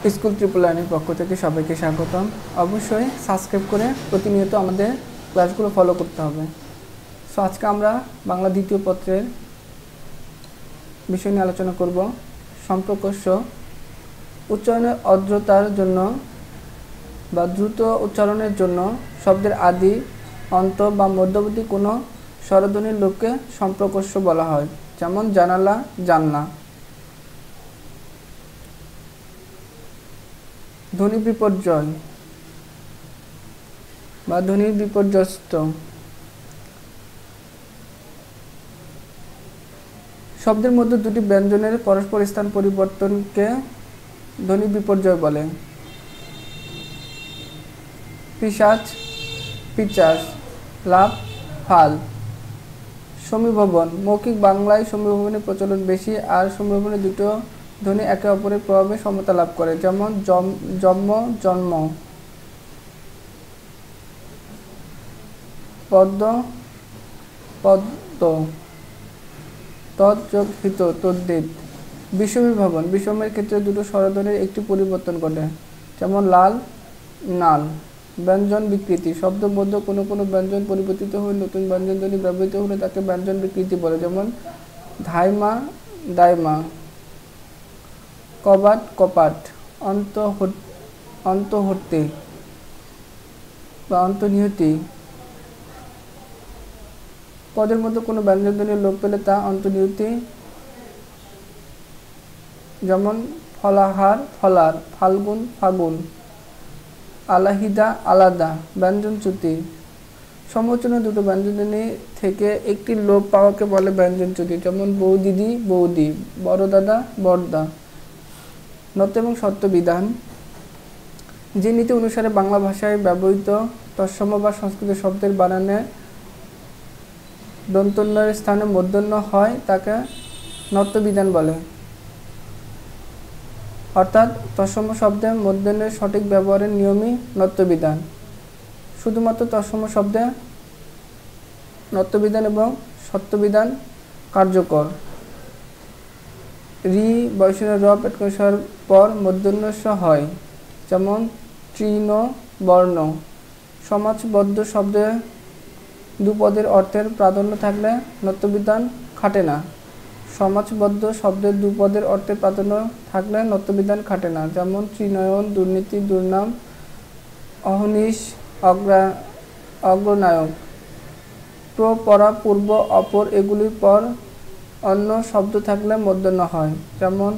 School triple লাইনের পক্ষ থেকে সবাইকে স্বাগতম। অবশ্যই সাবস্ক্রাইব করে প্রতিনিয়ত আমাদের ক্লাসগুলো ফলো করতে হবে। সো আজকে আমরা বাংলা দ্বিতীয় পত্রের বিষয় নিয়ে আলোচনা করব। সম্প্রকর্ষ উচ্চারণের অদ্রতার জন্য বা দ্রুত উচ্চারণের জন্য শব্দের আদি, অন্ত বা মধ্যবর্তী কোনো স্বরধ্বনির লোপকে সম্প্রকর্ষ বলা হয়। যেমন জানালা, জানলা। ধ্বনি বিপর্যয় বা ধ্বনি বিপর্যস্ত। শব্দের মধ্যে দুটি ব্যঞ্জনের পরস্পর স্থান পরিবর্তনকে ধ্বনি বিপর্যয় বলে। পিশাচ, পিচাস, লাভ, ফাল। সমীভবন। মৌখিক বাংলায় সমীভবনের প্রচলন বেশি, আর সমীভবনের দুটো ধ্বনি একে অপরের প্রভাবে সমতা লাভ করে। যেমন জন্ম, জন্ম। পদ্ম, পদ্ম। তৎ যোগ হিত, তদ্ধিত। বিষমীভবন। বিষমের ক্ষেত্রে দুটো স্বরধ্বনির একটি পরিবর্তন ঘটে। যেমন লাল, নাল। ব্যঞ্জন বিকৃতি। শব্দের মধ্যে কোনো কোনো ব্যঞ্জন পরিবর্তিত হয়ে নতুন ব্যঞ্জন ধ্বনি ব্যবহৃত হলে তাকে ব্যঞ্জন বিকৃতি বলে। যেমন ধাইমা, দাইমা। কবাট, কপাট। অন্তহর্তি বা অন্তর্নিহিতি। পদের মধ্যে কোনো ব্যঞ্জন ধ্বনির লোপ পেলে তা অন্তর্নিহিতি। যেমন ফলাহার, ফলার। ফাল্গুন, ফাগুন। আলাহিদা, আলাদা। ব্যঞ্জনচ্যুতি। সমোচ্চারণে দুটো ব্যঞ্জনধ্বনি থেকে একটি লোপ পাওয়াকে বলে ব্যঞ্জনচ্যুতি। যেমন বৌদিদি, বৌদি। বড় দাদা, বড়দা। নত এবং সত্য বিধান। যে নীতি অনুসারে বাংলা ভাষায় ব্যবহৃত তৎসম বা সংস্কৃত শব্দের বানানে দন্তন্যের স্থানে মূর্ধন্য হয় তাকে নত্য বিধান বলে। অর্থাৎ তৎসম শব্দে মূর্ধন্যের সঠিক ব্যবহারের নিয়মই নত্য বিধান। শুধুমাত্র তৎসম শব্দে নত্য বিধান এবং সত্য বিধান কার্যকর। রি বয়সনের র পেটকষার পর মূর্ধন্য স হয়। যেমন তৃণ, বর্ণ। সমাজবদ্ধ শব্দে দুপদের অর্থের প্রাধান্য থাকলে নত্যবিধান খাটে না। সমাজবদ্ধ শব্দের দুপদের অর্থের প্রাধান্য থাকলে নত্যবিধান খাটে না। যেমন ত্রিনয়ন, দুর্নীতি, দুর্নাম, অহনিশ, অগ্রনায়ক। পরা, পূর্ব, অপর এগুলির পর অন্য শব্দ থাকলে মূর্ধন্য হয়। যেমন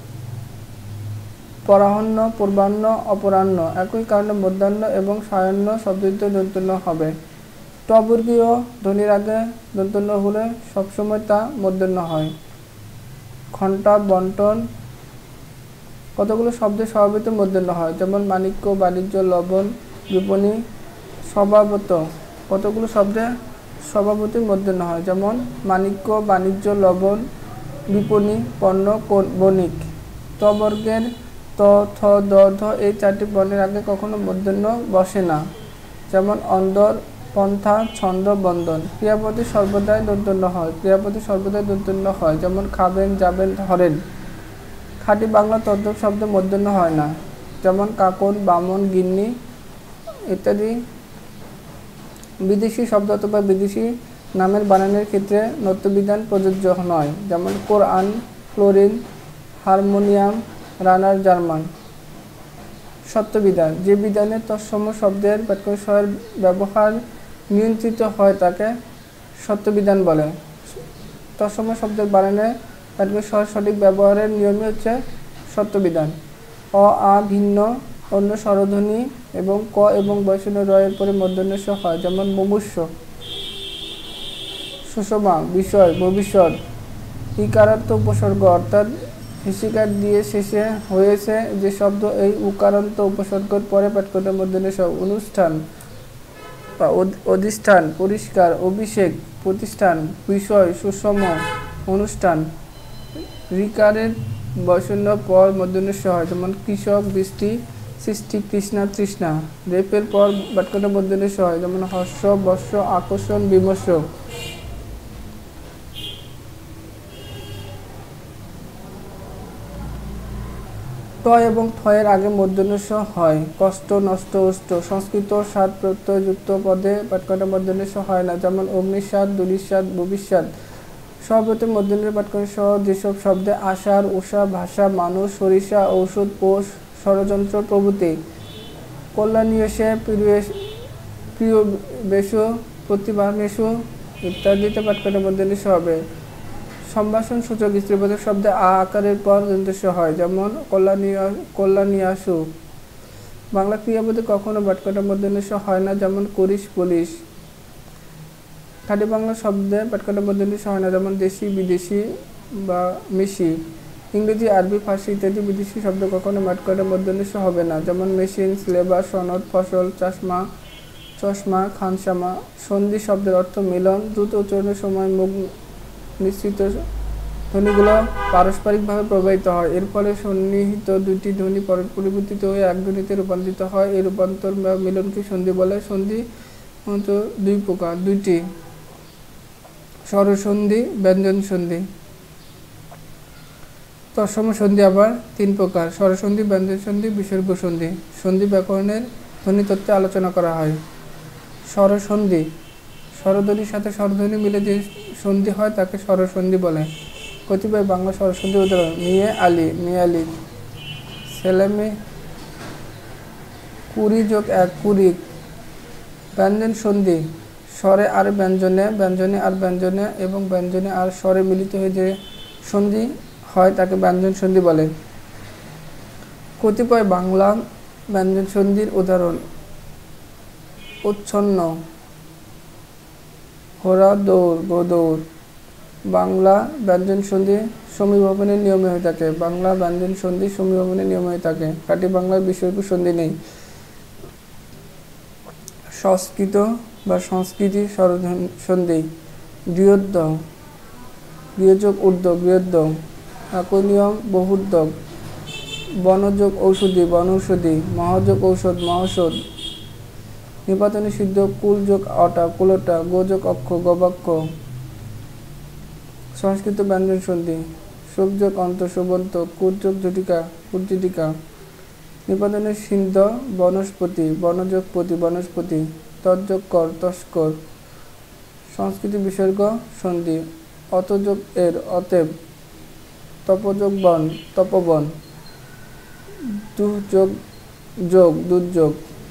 পরাহ্ন, পূর্বাহ্ন, অপরাহ্ন। একই কারণে মূর্ধন্য এবং সায়াহ্ন শব্দটিতে দন্তন্য হবে। টবর্গীয় ধ্বনির আগে দন্তন্য হলে সবসময় তা মূর্ধন্য হয়। ঘণ্টা, বন্টন। কতগুলো শব্দে স্বভাবত মূর্ধন্য হয়। যেমন মাণিক্য, বাণিজ্য, লবণ, বিপণী। স্বভাবত। কতগুলো শব্দে স্বভাবতই মূর্ধন্য হয়। যেমন মাণিক্য, বাণিজ্য, লবণ, বিপণী, পণ্য, বণিক। তবর্গের ত, থ, দ, ধ এই চারটি বর্ণের আগে কখনো মূর্ধন্য বসে না। যেমন অন্দর, পন্থা, ছন্দ, বন্দন। ক্রিয়াপদে সর্বদাই দন্তন্য হয়। ক্রিয়াপদে সর্বদাই দন্তন্য হয়। যেমন খাবেন, যাবেন, ধরেন। খাঁটি বাংলা তদ্ভব শব্দে মূর্ধন্য হয় না। যেমন কাকন, বামন, গিন্নি ইত্যাদি। বিদেশি শব্দ অথবা বিদেশি নামের বানানের ক্ষেত্রে নত্যবিধান প্রযোজ্য নয়। যেমন কোরআন, ক্লোরিন, হারমোনিয়াম, রানার, জার্মান। সত্যবিধান। যে বিধানে তৎসম শব্দের পেটকষার ব্যবহার নিয়ন্ত্রিত হয় তাকে সত্যবিধান বলে। তৎসম শব্দের বানানে পেটকষার সঠিক ব্যবহারের নিয়মই হচ্ছে সত্যবিধান। অ, আ ভিন্ন অন্য স্বরধ্বনি এবং ক এবং বয়সনের র এর পরে মূর্ধন্য স হয়। যেমন মুমূর্ষ, সুষমা, বিষয়, ভবিষ্যৎ। ইকারান্ত উপসর্গ অর্থাৎ হিসিকার দিয়ে শেষে হয়েছে যে শব্দ এই উকারান্ত উপসর্গের পরে পেটকষার মূর্ধন্য স। অনুষ্ঠান বা অধিষ্ঠান, পরিষ্কার, অভিষেক, প্রতিষ্ঠান, বিষয়, সুষম, অনুষ্ঠান। ঋকারের বয়সন্য পর মূর্ধন্য স হয়। যেমন কৃষক, বৃষ্টি, সৃষ্টি, কৃষ্ণা, তৃষ্ণা। রেপের পর পেটকষার মূর্ধন্য স হয়। যেমন হর্ষ, বর্ষ, আকর্ষণ, বিমর্ষ। ট এবং থয়ের আগে মূর্ধন্য স হয়। কষ্ট, নষ্ট, অষ্ট। সংস্কৃত স্বাদ প্রত্যয়যুক্ত পদে পাঠ করাটা মূর্ধন্য স হয় না, যেমন অগ্নিস্বাদ, ধূলিস্বাদ, ভবিষ্যাৎ। সর্বতে মূর্ধন্য পাঠ করে স যেসব শব্দে আষাঢ়, উষা, ভাষা, মানুষ, সরিষা, ঔষধ, পোষ, ষড়যন্ত্র প্রভৃতি। কল্যাণীয়সে, প্রিয়বেশু, প্রতিভামেশু ইত্যাদিতে পাঠ করে মূর্ধন্য স হবে। সম্ভাষণ সূচক স্ত্রীবোধক শব্দে আ আকারের পর দন্তস্ব হয়, যেমন কল্যাণীয়াসু। বাংলা ক্রিয়াপদে কখনো পাঠ করা মূর্ধন্য স হয় না, যেমন করিস, পুলিশ। খাঁটি বাংলা শব্দে পাঠ করা মূর্ধন্য স হয় না, যেমন দেশি, বিদেশি বা মিশি। ইংরেজি, আরবি, ফার্সি ইত্যাদি বিদেশি শব্দ কখনো পাঠ করা মূর্ধন্য স হবে না, যেমন মেশিন, সিলেবাস, সনদ, ফসল, চশমা, খানসামা। সন্ধি শব্দের অর্থ মিলন। দ্রুত উচ্চারণের সময় মুখ নিঃসৃত ধ্বনিগুলো পারস্পরিকভাবে প্রবাহিত হয়, এর ফলে সন্নিহিত দুটি ধ্বনি পরিবর্তিত হয়ে এক ধ্বনিতে রূপান্তরিত হয়। এই রূপান্তর বা মিলনকে সন্ধি বলে। সন্ধি দুই প্রকার, দুইটি: স্বরসন্ধি, ব্যঞ্জন সন্ধি। তৎসম সন্ধি আবার তিন প্রকার: স্বরসন্ধি, ব্যঞ্জন সন্ধি, বিসর্গ সন্ধি। সন্ধি ব্যাকরণের ধ্বনিতত্ত্বে আলোচনা করা হয়। স্বরসন্ধি: স্বরধ্বনির সাথে স্বরধ্বনি মিলে যে সন্ধি হয় তাকে স্বরসন্ধি বলে। কতিপয় বাংলা স্বরসন্ধি উদাহরণ: মিয়ে আলি, মিয়ালি। ছেলেমে, কুড়ি যোগ এক, কুড়িক। ব্যঞ্জন সন্ধি: স্বরে আর ব্যঞ্জনে, ব্যঞ্জনে আর ব্যঞ্জনে এবং ব্যঞ্জনে আর স্বরে মিলিত হয়ে যে সন্ধি হয় তাকে ব্যঞ্জন সন্ধি বলে। কতিপয় বাংলা ব্যঞ্জন সন্ধির উদাহরণ: উচ্ছন্ন, ঘোড়া, দৌড়, গোদৌড়। বাংলা ব্যঞ্জন সন্ধি সমীভবনের নিয়মে হয়ে থাকে। বাংলা ব্যঞ্জন সন্ধি সমীভবনের নিয়মে হয়ে থাকে। খাঁটি বাংলার বিসর্গ সন্ধি নেই। সংস্কৃত বা সংস্কৃতি স্বরসন্ধি: গৃহোদ্ধ, গৃহযোগ ঊর্ধ্ব, গৃহোদ্ধ। একই নিয়ম বহুর্ধক। বনযোগ ঔষধি, বনৌষধি। মহাযোগ ঔষধ, মহৌষধ। নিপাতনে সিদ্ধ, কুলযোগ অটা, কুলোটা। গোযোগ অক্ষ, গবাক্ষ। সংস্কৃত ব্যঞ্জন সন্ধি: শুভযোগ অন্ত, শুভন্ত। কুর্যোগ ঝটিকা, কুর্জিটিকা। নিপাতনে সিদ্ধ, বনস্পতি, বনযোগ পতি, বনস্পতি। তৎযোগ কর, তস্কর। সংস্কৃত বিসর্গ সন্ধি: অতযোগ এর, অতএব। তপযোগ বন, তপবন। দুযোগ যোগ, দুর্যোগ।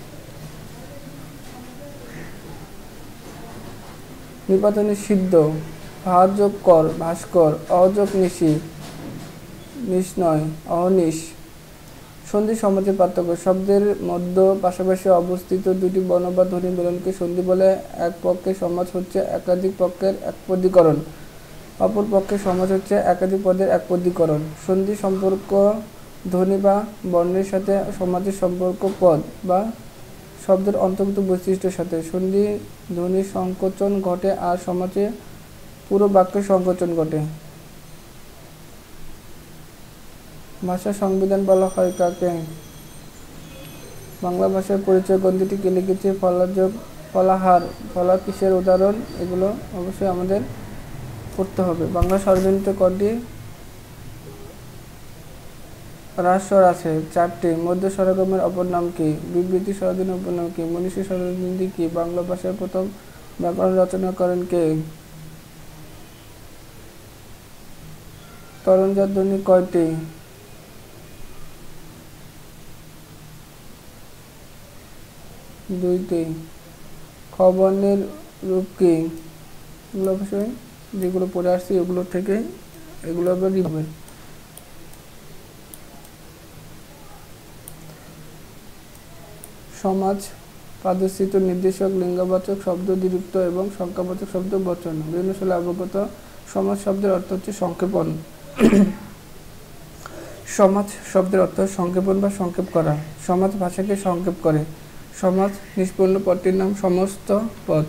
নিপাতনে সিদ্ধ: ভাযোগ কর, ভাস্কর। অযোগ নিশি, নিষ্ণয়, অহনিশ। সন্ধি সমাজের পার্থক্য: শব্দের মধ্যে পাশাপাশি অবস্থিত দুটি বর্ণ বা ধ্বনি মিলনকে সন্ধি বলে। এক পক্ষে সমাজ হচ্ছে একাধিক পক্ষের একপদীকরণ, অপর পক্ষে সমাজ হচ্ছে একাধিক পদের একপদীকরণ। সন্ধি সম্পর্ক ধ্বনি বা বর্ণের সাথে, সমাজের সম্পর্ক পদ বা শব্দের অন্তর্গত বৈশিষ্ট্যের সাথে। সন্ধি ধ্বনির সংকোচন ঘটে আর সমাজে পুরো বাক্যের সংকোচন ঘটে। ভাষা সংবিধান বলা হয় কাকে? বাংলা ভাষার পরিচয় গ্রন্থটি কে লিখেছে? ফলাযোগ, ফলাহার। ফলা কিসের উদাহরণ? এগুলো অবশ্যই আমাদের পড়তে হবে। বাংলা স্বরধ্বনিতে কটি হ্রাস্বর আছে? 4টি। মধ্য স্বরগমের অপর নাম কি? বিবৃতি স্বরধ্বনির অপর নাম কি? মনীষী স্বরধ্বনি কি? বাংলা ভাষার প্রথম ব্যাকরণ রচনা করেন কে? তরঞ্জাত ধ্বনি কয়টি? 2টি। খ বর্ণের রূপ কি? এগুলো অবশ্যই যেগুলো পড়ে আসছি এগুলো থেকে এগুলো আবার লিখবেন। সমাজ পাদস্থিত নির্দেশক, লিঙ্গবাচক শব্দ দ্বিরুক্ত এবং সংখ্যাবাচক শব্দ বচন। বিভিন্ন সালে অবগত। সমাজ শব্দের অর্থ হচ্ছে সংক্ষেপণ। সমাজ শব্দের অর্থ সংক্ষেপণ বা সংক্ষেপ করা। সমাজ ভাষাকে সংক্ষেপ করে। সমাজ নিষ্পন্ন পদটির নাম সমস্ত পদ।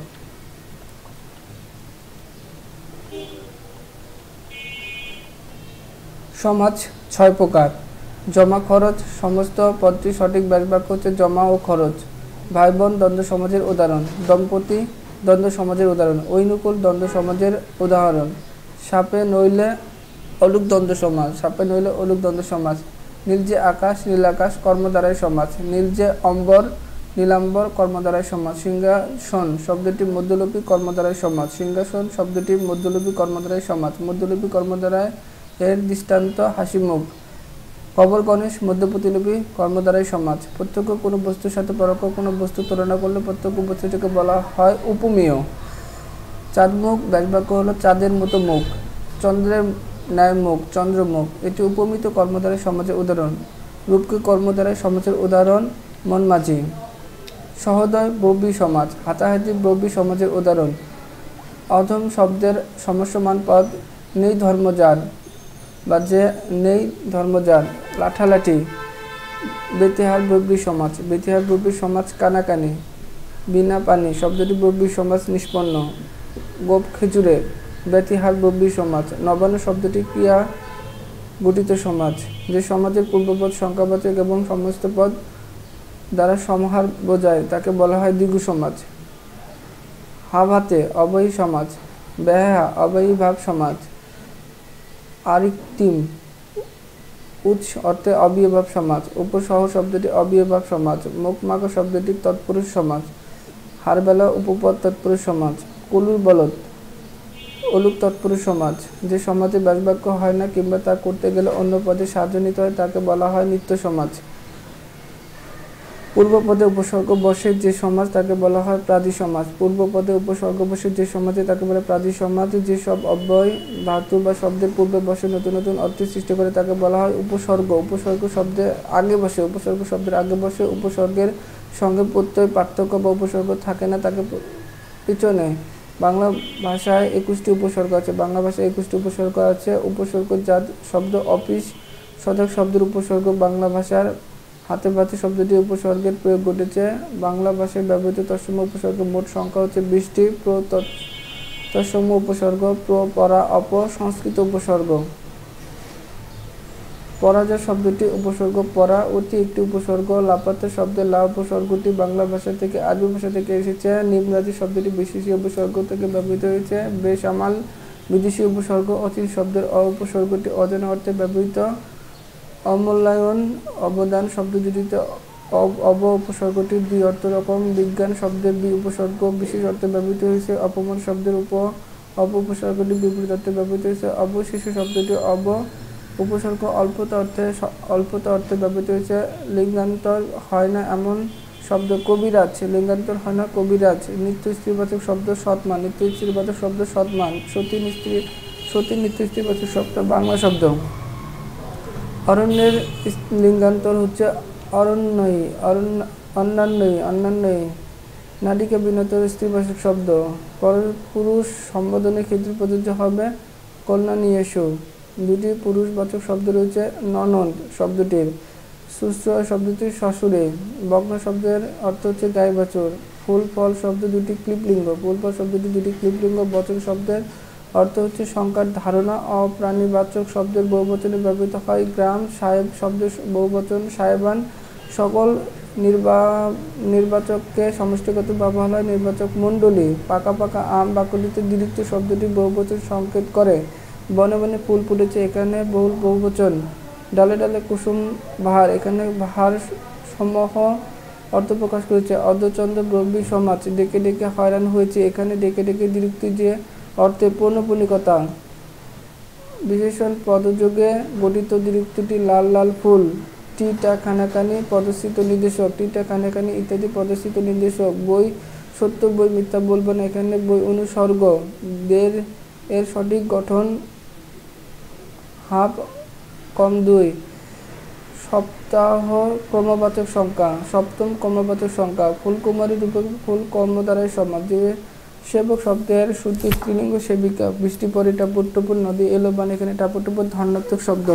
সমাজ 6 প্রকার। জমা, খরচ। সমস্ত পদটি সঠিক ব্যাসবাক্য হচ্ছে জমা ও খরচ। ভাই বোন দ্বন্দ্ব সমাজের উদাহরণ। দম্পতি দ্বন্দ্ব সমাজের উদাহরণ। ঐনুকূল দ্বন্দ্ব সমাজের উদাহরণ। সাপে নইলে অলুক দ্বন্দ্ব সমাজ। সাপে নইলে অলুক দ্বন্দ্ব সমাজ। নীল যে আকাশ নীল আকাশ কর্মদ্বারায় সমাজ, নীল যে অম্বর নীলাম্বর কর্মদ্বারায় সমাজ, সিংহাসন শব্দটি মধ্যলোপী কর্মদ্বারায় সমাজ, সিংহাসন শব্দটি মধ্যলোপী কর্মদ্বারায় সমাজ, মধ্যলোপী কর্মদ্বারায় এর দৃষ্টান্ত হাসিমুখ। কবর গণেশ মধ্যপ্রতিলোপী কর্মদ্বারায় সমাজ, প্রত্যক্ষ কোনো বস্তুর সাথে পরোক্ষ কোনো বস্তু তুলনা করলে প্রত্যক্ষ বস্তুটিকে বলা হয় উপমেয়। চাঁদমুখ ব্যাসবাক্য হলো চাঁদের মতো মুখ, চন্দ্রের ন্যায় মুখ, চন্দ্রমুখ, এটি উপমিত কর্মদ্বারায় সমাজের উদাহরণ। রূপকে কর্মদ্বারায় সমাজের উদাহরণ মনমাঝি। সহোদয় ব্রবী সমাজ, হাতাহাতি ব্রবী সমাজের উদাহরণ। অধম শব্দের সমস্যমান পদ নেই ধর্মজার বা যে নেই ধর্মজার, লাঠালাঠি। বেতিহার ব্রবী সমাজ, বেতিহার ব্রবী সমাজ কানাকানি। বিনা পানি শব্দটি ব্রবী সমাজ নিষ্পন্ন। গোপ খেজুরে, বেতিহার ব্রবী সমাজ। নবান্ন শব্দটি ক্রিয়া গঠিত সমাজ, যে সমাজের পূর্বপদ সংখ্যাবাচক এবং সমস্ত পদ দ্বারা সমাহার বোঝায় তাকে বলা হয় দ্বিগু সমাজ। হাভাতে অবয়ী সমাজ, বেহা অবয়ী ভাব সমাজ। আরিক্তিম উৎস অর্থে অবিয়ভাব সমাজ, উপসহ শব্দটি অবিয়ভাব সমাজ। মুখমাগ শব্দটি তৎপুরুষ সমাজ। হারবেলা উপপদ তৎপুরুষ সমাজ। কলুর বলদ অলুক তৎপুরুষ সমাজ, যে সমাজে ব্যাসবাক্য হয় না কিংবা তা করতে গেলে অন্য পদে সাহায্য নিতে হয় তাকে বলা হয় নিত্য সমাজ। পূর্বপদে উপসর্গ বসে যে সমাজ তাকে বলা হয় প্রাদি সমাজ। পূর্বপদে উপসর্গ বসে যে সমাজে তাকে বলে প্রাদি সমাজ। যে সব অব্যয় ধাতু বা শব্দের পূর্বে বসে নতুন নতুন অর্থ সৃষ্টি করে তাকে বলা হয় উপসর্গ। উপসর্গ শব্দের আগে বসে, উপসর্গ শব্দের আগে বসে, উপসর্গের সঙ্গে প্রত্যয় পার্থক্য বা উপসর্গ থাকে না তাকে পিছনে। বাংলা ভাষায় 21টি উপসর্গ আছে। বাংলা ভাষায় 21টি উপসর্গ আছে। উপসর্গ জাত শব্দ অফিস সদক শব্দের উপসর্গ বাংলা ভাষার হাতে ভাতে শব্দটি উপসর্গের প্রয়োগ ঘটেছে। বাংলা ভাষায় ব্যবহৃত তৎসম উপসর্গের মোট সংখ্যা হচ্ছে 20টি। তৎসম উপসর্গ প্র, পরা, অপ সংস্কৃত উপসর্গ। পরাজয় শব্দটি উপসর্গ পরা অতি একটি উপসর্গ। লাপাত্তা শব্দের লা উপসর্গটি বাংলা ভাষা থেকে আরবি ভাষা থেকে এসেছে। নিমরাজি শব্দটি বিশেষী উপসর্গ থেকে ব্যবহৃত হয়েছে। বেসামাল বিদেশি উপসর্গ। অচিন শব্দের অ উপসর্গটি অজানা অর্থে ব্যবহৃত। অমূল্যায়ন অবদান শব্দ দুটিতে অব উপসর্গটির দুই অর্থ রকম। বিজ্ঞান শব্দের বি উপসর্গ বিশেষ অর্থে ব্যবহৃত হয়েছে। অপমান শব্দের অব উপসর্গটি বিপরীত অর্থে ব্যবহৃত হয়েছে। অবশিষ্ট শব্দটি অব উপসর্গ অল্পতা অর্থে ব্যবহৃত হয়েছে। লিঙ্গান্তর হয় না এমন শব্দ কবিরাজ, লিঙ্গান্তর হয় না কবিরাজ। নিত্য স্ত্রীবাচক শব্দ সৎমান, নিত্য স্ত্রীবাচক শব্দ সৎমান। সতী নিত্য স্ত্রীবাচক শব্দ বাংলা শব্দ। অরণ্যের লিঙ্গান্তর হচ্ছে অরণ্যই, অন্যান্যই। নাটিকা বিনোদন স্ত্রীবাচক শব্দ। পুরুষ সম্বোধনের ক্ষেত্রে প্রযোজ্য হবে কন্যা নিয়ে এসো। দুটি পুরুষবাচক শব্দ রয়েছে ননদ শব্দটির। শুশ্রূষা শব্দটি শ্বশুরে। বগ্ন শব্দের অর্থ হচ্ছে গাইবাছুর। ফুল ফল শব্দ দুটি ক্লিপলিঙ্গ। ফুল ফল শব্দটি দুটি ক্লিপলিঙ্গ। বচন শব্দের অর্থ হচ্ছে সংখ্যার ধারণা। অপ্রাণীবাচক শব্দের বহুবচনে ব্যবহৃত হয় গ্রাম। সাহেব শব্দের বহুবচন সাহেবান। সকল নির্বাচককে সমষ্টিগত ব্যবহার হয় নির্বাচক মণ্ডলী। পাকা পাকা আম বাকলিতে দ্বিরুক্ত শব্দটি বহুবচন সংকেত করে। বনে বনে ফুল ফুটেছে, এখানে বহুবচন। ডালে ডালে কুসুম বাহার, এখানে বাহার সমূহ অর্থ প্রকাশ করেছে। অর্ধচন্দ্র ব্রবী সমাজ। ডেকে ডেকে হয়রান হয়েছে, এখানে ডেকে ডেকে দ্বিরুক্তি যে অর্থে পৌনঃপুনিকতা। বিশেষণ পদযোগে গঠিত দ্বিরুক্তিটি লাল লাল ফুল। টিটা খানাকানি পদস্থিত নির্দেশক। টিটা খানাকানি ইত্যাদি পদস্থিত নির্দেশক। বই সত্য বই মিথ্যা বলবে না, এখানে বই অনুসর্গ। দের এর সঠিক গঠন হাফ কম 2। সপ্তাহ ক্রমবাচক সংখ্যা, সপ্তম ক্রমবাচক সংখ্যা। ফুলকুমারী রূপক ফুল কর্মদ্বারায় সমাজ। যে সেবক শব্দের শুদ্ধ স্ত্রীলিঙ্গ সেবিকা। বৃষ্টি পরে টাপুর টুপুর নদী এলো বান, এখানে টাপুর টুপুর ধনাত্মক শব্দ।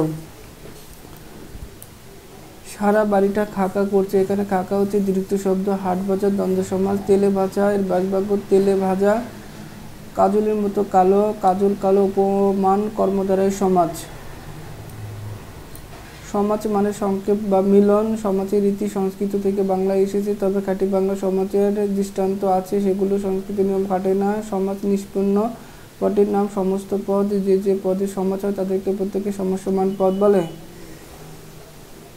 সারা বাড়িটা খাকা করছে, এখানে খাকা হচ্ছে দ্বিরুক্ত শব্দ। হাট বাজার দ্বন্দ্ব সমাজ। তেলে ভাজা এর বাসবাক্য তেলে ভাজা। কাজলের মতো কালো, কাজল কালো উপমান কর্মদ্বারায় সমাজ। সমাজ মানে সংক্ষেপ বা মিলন। সমাজের রীতি সংস্কৃত থেকে বাংলায় এসেছে, তবে খাঁটি বাংলা সমাজের দৃষ্টান্ত আছে, সেগুলো সংস্কৃত নিয়ম খাটে না। সমাজ নিষ্পন্ন পদের নাম সমস্ত পদ। যে যে পদে সমাজ হয় তাদেরকে প্রত্যেকে সমাস সমান পদ বলে।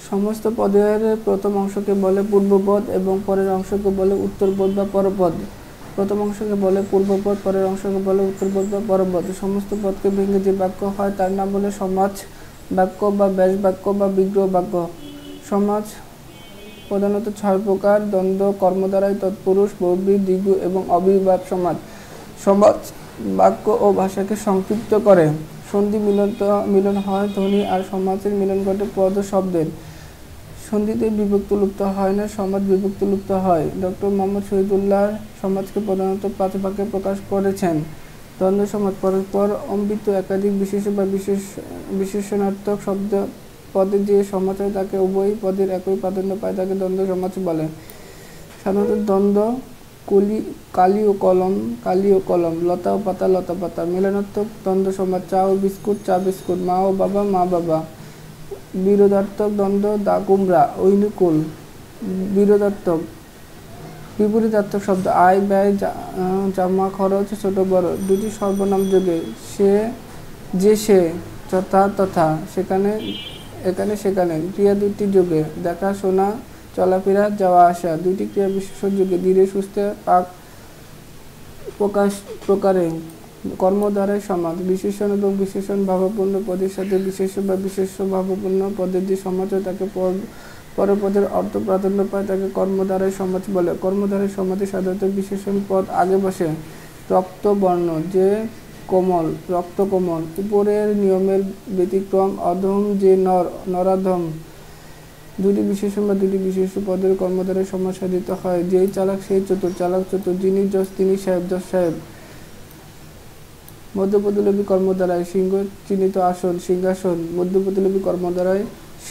সমস্ত পদের প্রথম অংশকে বলে পূর্বপদ এবং পরের অংশকে বলে উত্তরপদ বা পরপদ। প্রথম অংশকে বলে পূর্বপদ, পরের অংশকে বলে উত্তরপদ বা পরপদ। সমস্ত পদকে ভেঙে যে বাক্য হয় তার নাম বলে সমাজ বাক্য বা ব্যাস বাক্য বা বিগ্রহ বাক্য। সমাজ প্রধানত 6 প্রকার: দ্বন্দ্ব, কর্মদ্বারায় তৎপুরুষ, বহুব্রীহি, দ্বিগু এবং অবির্ভাব সমাজ। সমাজ বাক্য ও ভাষাকে সংক্ষিপ্ত করে। সন্ধি মিলন হয় ধ্বনি আর সমাসের মিলন ঘটে পদ ও শব্দের। সন্ধিতে বিভক্তি লুপ্ত হয় না, সমাজ বিভক্তি লুপ্ত হয়। ডক্টর মোহাম্মদ শহীদুল্লাহ সমাজকে প্রধানত 5 ভাগে প্রকাশ করেছেন। দ্বন্দ্ব সমাজ: পরস্পর অম্বিত একাধিক বিশেষ বা বিশেষণার্থক শব্দ পদে যে সমাজ হয় তাকে উভয় পদের একই প্রাধান্য পায় তাকে দ্বন্দ্ব সমাজ বলে। সাধারণত দ্বন্দ্ব কালি ও কলম, লতা ও পাতা, লতা পাতা। মিলনার্থক দ্বন্দ্ব সমাজ: চা ও বিস্কুট, চা বিস্কুট, মা ও বাবা, মা বাবা। বিরোধার্থক দ্বন্দ্ব: দা কুমড়া, অনুকূল। বিরোধার্থক বিপরীতার্থক শব্দ: আয় ব্যয়, জামা, খরচ, ছোট বড়। দুটি সর্বনাম যোগে: যে সে, যথা তথা, সেখানে এখানে সেখানে। ক্রিয়া দুটি যোগে: দেখা শোনা, চলাফেরা, যাওয়া আসা। দুটি ক্রিয়া বিশেষণ যোগে: ধীরে সুস্থে, পাক প্রকাশ প্রকারে। কর্মদ্বারায় সমাজ: বিশেষণ এবং বিশেষণ ভাবাপন্ন পদের সাথে বিশেষ্য বা বিশেষ্য ভাবাপন্ন পদের যে সমাজ হয় তাকে পরপদের অর্থ প্রাধান্য পায় তাকে কর্মদ্বারায় সমাজ বলে। কর্মদ্বারায় সমাজে সাধারণত বিশেষণ পদ আগে বসে। রক্তবর্ণ: যে কোমল, রক্ত কোমল। উপরের নিয়মের ব্যতিক্রম: অধম, যে নরাধম। দুটি বিশেষণ বা দুটি বিশেষ্য পদের কর্মদ্বারায় সমাজ সাধিত হয়। যেই চালাক সেই চতুর, চালাক চতুর। যিনি জজ তিনি সাহেব, জজ সাহেব। মধ্যপ্রতিলোপী কর্মদ্বারায়: সিংহ চিহ্নিত আসন, সিংহাসন। মধ্যপ্রতিলোপী কর্মদ্বারায়: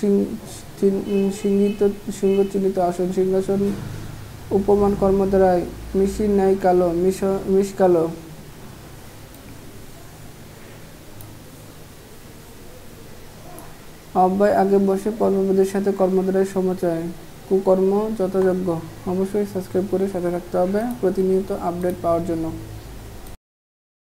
সিংহ চিহ্নিত আসন, সিংহাসন। উপমান কর্মদ্বারায়: মিশির ন্যায় কালো, মিশ কালো। অব্যয় আগে বসে পরপদের সাথে কর্মদ্বারায় সমাস হয়। কুকর্ম যথাযোগ্য। অবশ্যই সাবস্ক্রাইব করে সাথে থাকতে হবে প্রতিনিয়ত আপডেট পাওয়ার জন্য।